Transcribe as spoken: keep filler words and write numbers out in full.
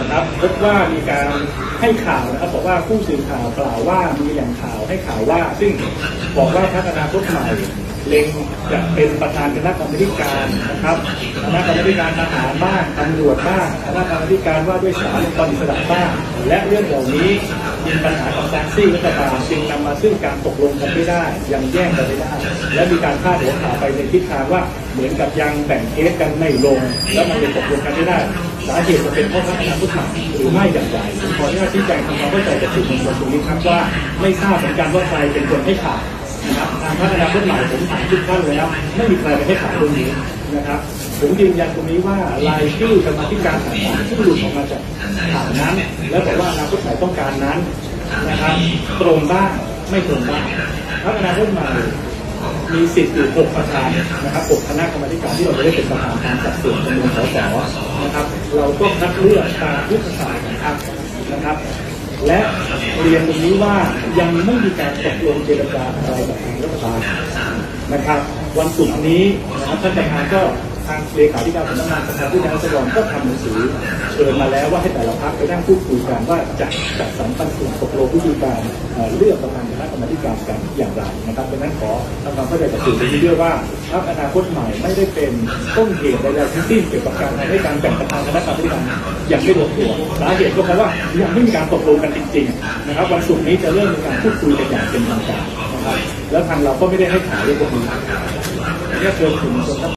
นะครับพบว่ามีการให้ข่าวนะครับบอกว่าผู้สื่อข่าวกล่าวว่ามีแหล่งข่าวให้ข่าวว่าซึ่งบอกว่าพรรคอนาคตใหม่เล็งจะเป็นประธานคณะกรรมการนะครับคณะกรรมการทหารบ้างตำรวจบ้างคณะกรรมการว่าด้วยศาลองค์กรอิสระบ้างและเรื่องเหล่านี้มีปัญหากับการซี่รัฐบาลจึงนำมาซึ่งการตกลงกันไม่ได้ยังแย่งกันไม่ได้และมีการพาดหัวข่าวไปในทิศทางว่าเหมือนกับยังแบ่งเคสกันไม่ลงแล้วมันเลยตกลงกันไม่ได้สาเหตุจะเป็นเพราะพรรคอนาคตใหม่หรือไม่อย่างไรผมขออนุญาตชี้แจงทำความเข้าใจกับสื่อมวลชนตรงนี้ครับว่าไม่ทราบเหมือนกันว่าใครเป็นคนให้ข่าวนะครับทางพรรคอนาคตใหม่ผมถามทุกท่านเลยครับไม่มีใครไปให้ข่าวเรื่องนี้นะครับผมยืนยันตรงนี้ว่ารายชื่อกรรมธิการต่างๆที่หลุดออกมาจากข่าวนั้นแล้วบอกว่าอนาคตใหม่ต้องการนั้นนะครับตรงบ้างไม่ตรงบ้างพรรคอนาคตใหม่มีสิทธิ์อยู่หกประธานนะครับหกคณะกรรมการที่เราจะได้เป็นประธานตามสัดส่วนจำนวนสสนะครับเราก็คัดเลือกตามยุทธศาสตร์ของพรรคนะครับและเรียนตรงนี้ว่ายังไม่มีการตกลงเจรจาอะไรกับทางรัฐบาลนะครับวันศุกร์นี้นะครับท่านประธานก็ทางเลขาธิการสำนักงานสภาผู้แทนราษฎรก็ทำหนังสือเชิญมาแล้วว่าให้แต่ละพรรคไปนั่งพูดคุยกันว่าจะจัดสรรปันส่วนตกลงวิธีการเลือกประธานคณะกรรมการกันอย่างไรนะครับดังนั้นขอทำความเข้าใจกับสื่อนี้ด้วยว่าพรรคอนาคตใหม่ไม่ได้เป็นต้นเหตุใดๆทั้งสิ้นเกี่ยวกับการทำให้การแบ่งประธานคณะกรรมการอย่างไม่ลงตัวสาเหตุก็เพราะว่ายังไม่มีการตกลงกันจริงๆนะครับวันศุกร์นี้จะเริ่มมีการพูดคุยกันอย่างเป็นทางการนะครับแล้วทางเราก็ไม่ได้ให้ข่าวเรื่องพวกนี้นี่เชิญถึง